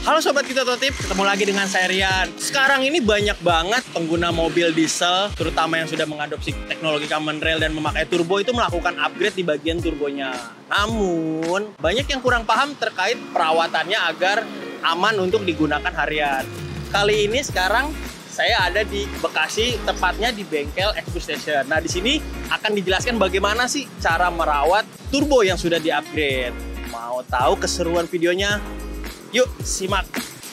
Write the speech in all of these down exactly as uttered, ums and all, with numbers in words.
Halo Sobat Kita Tips, ketemu lagi dengan saya Rian. Sekarang ini banyak banget pengguna mobil diesel, terutama yang sudah mengadopsi teknologi common rail dan memakai turbo itu melakukan upgrade di bagian turbonya. Namun, banyak yang kurang paham terkait perawatannya agar aman untuk digunakan harian. Kali ini sekarang saya ada di Bekasi, tepatnya di bengkel Xbus Station. Nah, di sini akan dijelaskan bagaimana sih cara merawat turbo yang sudah di-upgrade. Mau tahu keseruan videonya? Yuk, simak!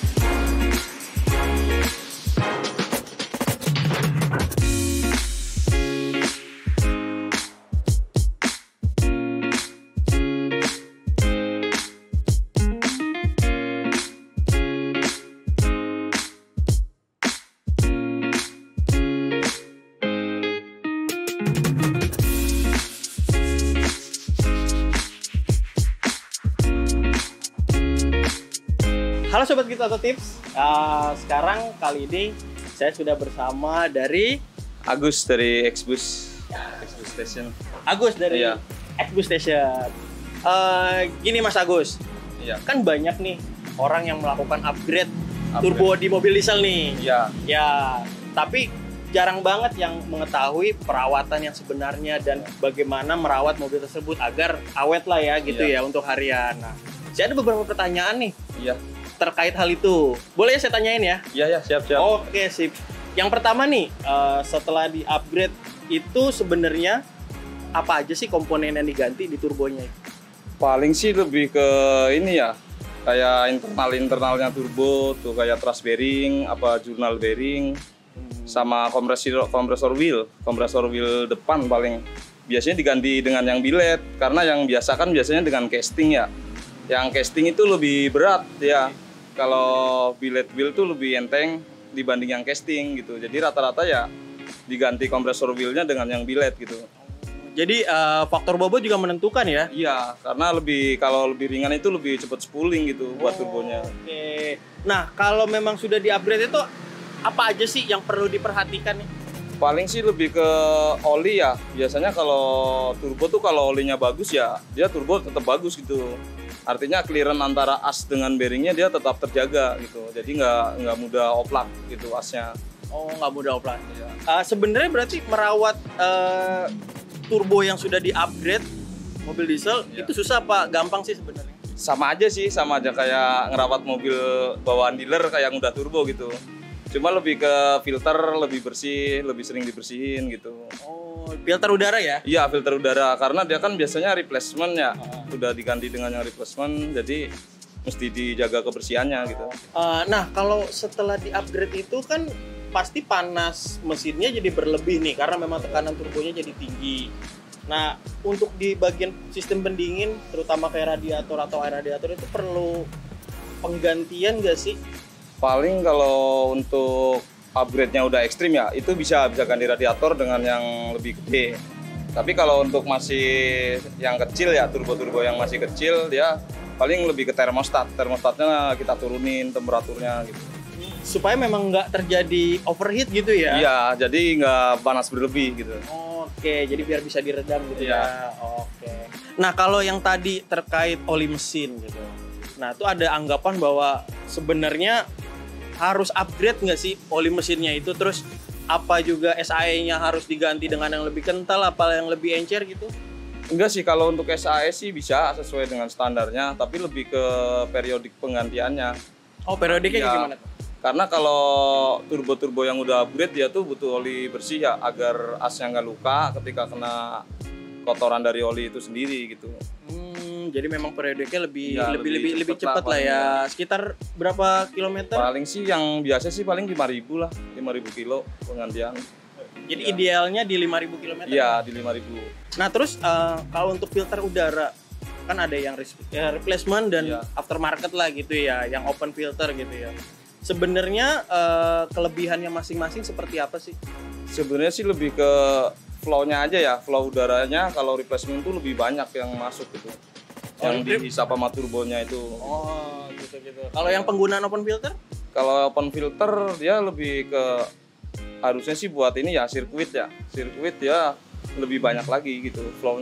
Halo Sobat Kita Tips, uh, sekarang kali ini saya sudah bersama dari Agus dari Xbus, Xbus Station. Agus dari Iya. Xbus Station. Uh, gini Mas Agus, Iya. kan banyak nih orang yang melakukan upgrade, Upgrade. turbo di mobil diesel nih. Iya. Ya, tapi jarang banget yang mengetahui perawatan yang sebenarnya dan bagaimana merawat mobil tersebut agar awet lah ya gitu Iya. ya untuk harian. Nah, saya ada beberapa pertanyaan nih Iya. terkait hal itu. Boleh ya saya tanyain ya? Iya ya, siap siap. Oke, sip. Yang pertama nih, uh, setelah di-upgrade itu sebenarnya apa aja sih komponen yang diganti di turbonya? Paling sih lebih ke ini ya, kayak internal-internalnya turbo tuh, kayak thrust bearing, apa journal bearing, sama kompresor kompresor wheel, kompresor wheel depan paling biasanya diganti dengan yang billet, karena yang biasa kan biasanya dengan casting ya. Yang casting itu lebih berat ya. Kalau billet wheel tuh lebih enteng dibanding yang casting gitu. Jadi rata-rata ya diganti kompresor wheelnya dengan yang billet gitu. Jadi uh, faktor bobot juga menentukan ya? Iya, karena lebih kalau lebih ringan itu lebih cepat spooling gitu buat turbonya. Oke. Nah, kalau memang sudah di-upgrade itu apa aja sih yang perlu diperhatikan nih? Paling sih lebih ke oli ya. Biasanya kalau turbo tuh kalau olinya bagus ya dia turbo tetap bagus gitu. Artinya clearance antara as dengan bearingnya dia tetap terjaga gitu. Jadi nggak nggak mudah oplak gitu asnya. Oh, nggak mudah oplas. Iya. Uh, sebenarnya berarti merawat uh, turbo yang sudah di-upgrade mobil diesel Iya. itu susah apa gampang sih sebenarnya? Sama aja sih, sama aja kayak ngerawat mobil bawaan dealer kayak yang udah turbo gitu. Cuma lebih ke filter lebih bersih, lebih sering dibersihin gitu. Oh, filter udara ya? Iya, filter udara karena dia kan biasanya replacement ya. Udah diganti dengan yang replacement, jadi mesti dijaga kebersihannya gitu. Uh, nah, kalau setelah di-upgrade itu kan pasti panas mesinnya jadi berlebih nih karena memang tekanan turbonya jadi tinggi. Nah, untuk di bagian sistem pendingin, terutama kayak radiator atau air radiator itu perlu penggantian nggak sih? Paling kalau untuk upgrade-nya udah ekstrim ya, itu bisa bisa ganti radiator dengan yang lebih gede. Tapi kalau untuk masih yang kecil ya, turbo-turbo yang masih kecil, dia paling lebih ke termostat. Termostatnya kita turunin temperaturnya gitu. Supaya memang nggak terjadi overheat gitu ya? Iya, jadi nggak panas berlebih gitu. Oke, jadi biar bisa diredam gitu Iya. ya. Oke. Nah, kalau yang tadi terkait oli mesin gitu. Nah, itu ada anggapan bahwa sebenarnya harus upgrade nggak sih oli mesinnya itu, terus apa juga S A E-nya harus diganti dengan yang lebih kental, apa yang lebih encer gitu? Enggak sih, kalau untuk S A E sih bisa sesuai dengan standarnya, tapi lebih ke periodik penggantiannya. Oh, periodiknya Iya. gimana tuh? Karena kalau turbo-turbo yang udah upgrade dia tuh butuh oli bersih ya, agar asnya nggak luka ketika kena kotoran dari oli itu sendiri gitu. Hmm, jadi memang periodiknya lebih Iya, lebih lebih lebih lebih cepet cepat lah lah ya. palingnya. Sekitar berapa kilometer? Paling sih yang biasa sih paling lima ribu lah, lima ribu kilo penggantian. Jadi Iya. idealnya di lima ribu kilometer. Iya, di lima ribu. Nah, terus eh, kalau untuk filter udara kan ada yang res- ya, replacement dan Iya. aftermarket lah gitu ya, yang open filter gitu ya. Sebenarnya eh, kelebihannya masing-masing seperti apa sih? Sebenarnya sih lebih ke flow-nya aja ya, flow udaranya kalau replacement itu lebih banyak yang masuk gitu. Oh, Yang drip. dihisap sama turbonya itu. Oh, gitu-gitu. Kalau yang penggunaan open filter? Kalau open filter dia lebih ke harusnya sih buat ini ya sirkuit ya. Sirkuit ya lebih banyak lagi gitu flow-nya.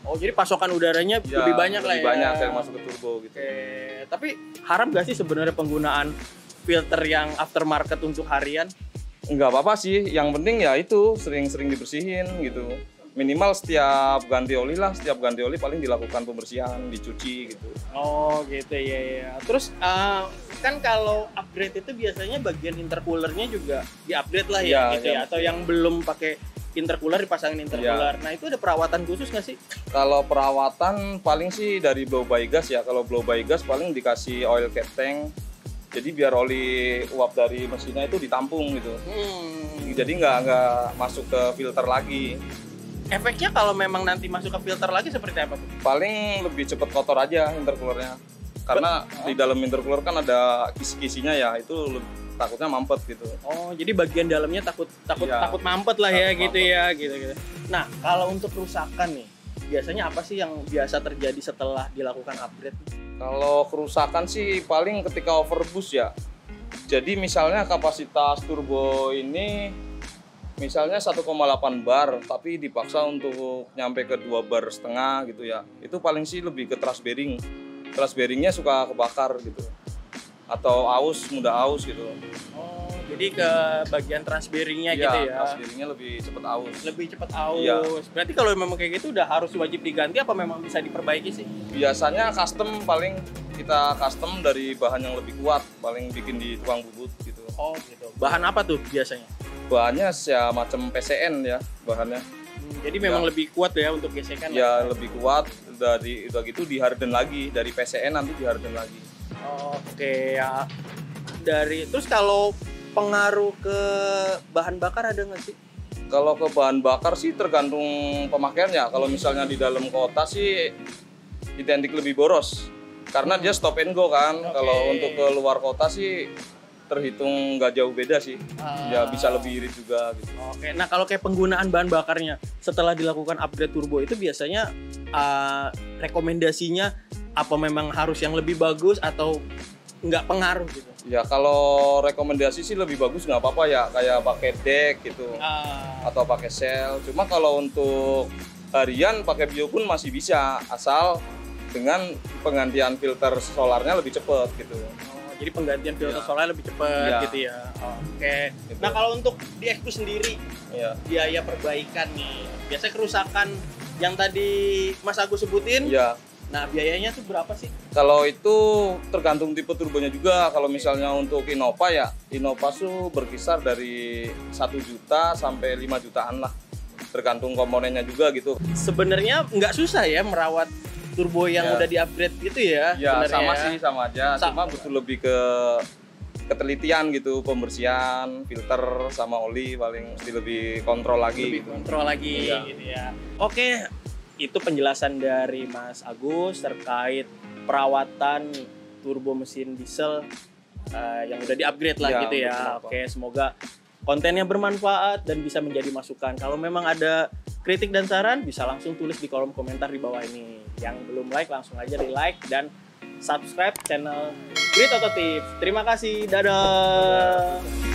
Oh, jadi pasokan udaranya Ya, lebih banyak lah ya. lebih banyak yang masuk ke turbo gitu. Oke, tapi haram gak sih sebenarnya penggunaan filter yang aftermarket untuk harian? Nggak apa-apa sih, yang penting ya itu sering-sering dibersihin gitu. Minimal setiap ganti oli lah, setiap ganti oli paling dilakukan pembersihan, dicuci gitu. Oh gitu ya ya. Terus uh, kan kalau upgrade itu biasanya bagian intercoolernya juga di-upgrade lah ya, Ya, gitu ya, ya. Atau yang belum pakai intercooler dipasangin intercooler. Ya. Nah itu ada perawatan khusus nggak sih? Kalau perawatan paling sih dari blow by gas ya. Kalau blow by gas paling dikasih oil cap tank. Jadi biar oli uap dari mesinnya itu ditampung gitu. Hmm. Jadi nggak nggak masuk ke filter lagi. Efeknya kalau memang nanti masuk ke filter lagi seperti apa tuh? Paling lebih cepet kotor aja intercoolernya. Karena Oh. di dalam intercooler kan ada kisi-kisinya ya, itu lebih- takutnya mampet gitu. Oh, jadi bagian dalamnya takut takut Iya. takut mampet lah ya Takut gitu mampet. ya, gitu gitu. Nah, kalau untuk kerusakan nih, biasanya apa sih yang biasa terjadi setelah dilakukan upgrade? Kalau kerusakan sih paling ketika overboost ya. Jadi misalnya kapasitas turbo ini misalnya satu koma delapan bar tapi dipaksa untuk nyampe ke dua bar setengah gitu ya. Itu paling sih lebih ke thrust bearing. Thrust bearingnya suka kebakar gitu. Atau aus, mudah aus gitu. Oh, jadi ke bagian transbearingnya gitu ya. Thrust bearingnya lebih cepet aus. Lebih cepat aus. Iya. Berarti kalau memang kayak gitu udah harus wajib diganti apa memang bisa diperbaiki sih? Biasanya custom paling kita custom dari bahan yang lebih kuat, paling bikin di tukang bubut gitu. Oh, gitu. Bahan apa tuh biasanya? Bahannya ya macam P C N ya bahannya. Hmm, jadi memang Ya. lebih kuat ya untuk gesekan. Ya lebih kuat, dari udah gitu di harden lagi, dari P C N nanti di harden lagi. Oh, oke ya. Dari terus kalau pengaruh ke bahan bakar ada nggak sih? Kalau ke bahan bakar sih tergantung pemakaiannya. Kalau misalnya di dalam kota sih identik lebih boros. Karena dia stop and go kan. Oke. Kalau untuk ke luar kota sih terhitung nggak jauh beda sih. Ah. Ya bisa lebih irit juga gitu. Oke, nah kalau kayak penggunaan bahan bakarnya setelah dilakukan upgrade turbo itu biasanya uh, rekomendasinya apa memang harus yang lebih bagus atau nggak pengaruh gitu? Ya kalau rekomendasi sih lebih bagus nggak apa-apa ya, kayak pakai deck gitu Ah, atau pakai sel. Cuma kalau untuk harian pakai bio pun masih bisa, asal dengan penggantian filter solarnya lebih cepet gitu. oh, jadi penggantian filter Iya. solar lebih cepat Iya. gitu ya. Oke. Gitu. Nah kalau untuk di X P sendiri Ya. biaya perbaikan nih, biasanya kerusakan yang tadi Mas Agus sebutin, Ya. nah biayanya tuh berapa sih? Kalau itu tergantung tipe turbonya juga. Kalau misalnya untuk Innova ya, Innova tuh berkisar dari satu juta sampai lima jutaan lah. Tergantung komponennya juga gitu. Sebenarnya nggak susah ya merawat turbo yang Ya. udah di-upgrade gitu ya? Ya sebenarnya sama ya? sih, sama aja. Sa- Cuma butuh lebih ke ketelitian gitu, pembersihan, filter sama oli paling mesti lebih kontrol lagi Lebih gitu. kontrol lagi Iya. gitu ya. Oke, itu penjelasan dari Mas Agus terkait perawatan turbo mesin diesel eh, yang udah di-upgrade lah Ya, gitu ya. betul, Oke, semoga kontennya bermanfaat dan bisa menjadi masukan. Kalau memang ada kritik dan saran bisa langsung tulis di kolom komentar di bawah ini. Yang belum like langsung aja di like dan subscribe channel Grid Auto Tips. Terima kasih, dadah.